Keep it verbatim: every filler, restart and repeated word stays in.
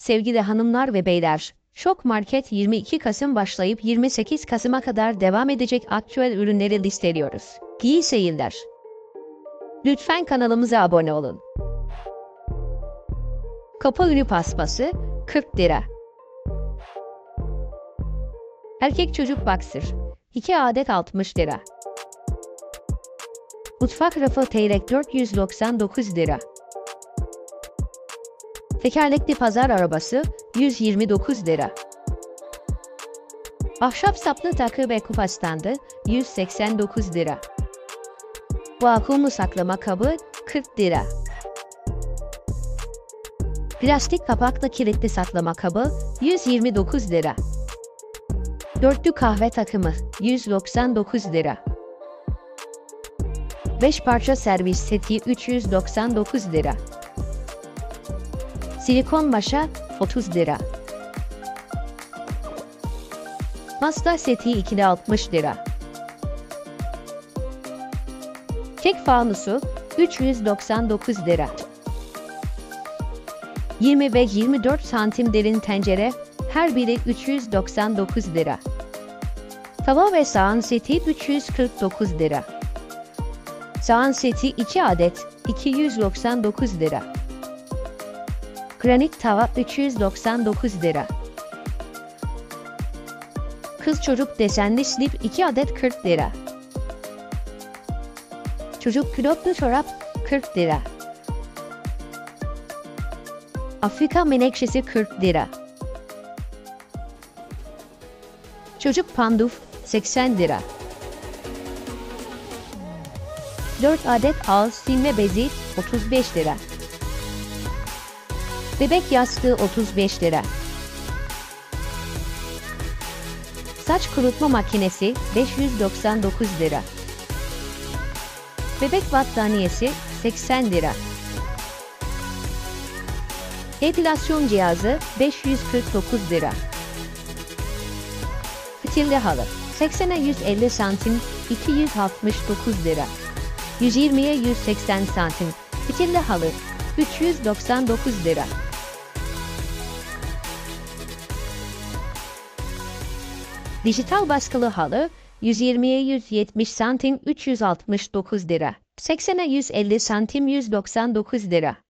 Sevgili hanımlar ve beyler, Şok Market yirmi iki Kasım başlayıp yirmi sekiz Kasım'a kadar devam edecek aktüel ürünleri listeliyoruz. İyi seyirler. Lütfen kanalımıza abone olun. Kapı ünü paspası kırk lira. Erkek çocuk boxer iki adet altmış lira. Mutfak rafı teyrek dört yüz doksan dokuz lira. Tekerlekli pazar arabası yüz yirmi dokuz lira. Ahşap saplı takı ve kupa standı yüz seksen dokuz lira. Vakumlu saklama kabı kırk lira. Plastik kapaklı kilitli saklama kabı yüz yirmi dokuz lira. Dörtlü kahve takımı yüz doksan dokuz lira. beş parça servis seti üç yüz doksan dokuz lira. Silikon maşa otuz lira. Pasta seti ikili altmış lira. Kek fanusu üç yüz doksan dokuz lira. yirmi ve yirmi dört santim derin tencere her biri üç yüz doksan dokuz lira. Tava ve sahan seti üç yüz kırk dokuz lira. Sahan seti iki adet iki yüz doksan dokuz lira. Granit tava üç yüz doksan dokuz lira. Kız çocuk desenli slip iki adet kırk lira. Çocuk külotlu çorap kırk lira. Afrika menekşesi kırk lira. Çocuk panduf seksen lira. dört adet ağız silme bezi otuz beş lira. Bebek yastığı otuz beş lira. Saç kurutma makinesi beş yüz doksan dokuz lira. Bebek battaniyesi seksen lira. Epilasyon cihazı beş yüz kırk dokuz lira. Fitilli halı seksene yüz elli santim iki yüz altmış dokuz lira. yüz yirmiye yüz seksen santim fitilli halı üç yüz doksan dokuz lira. Dijital baskılı halı yüz yirmiye yüz yetmiş santim üç yüz altmış dokuz lira. seksene yüz elli santim yüz doksan dokuz lira.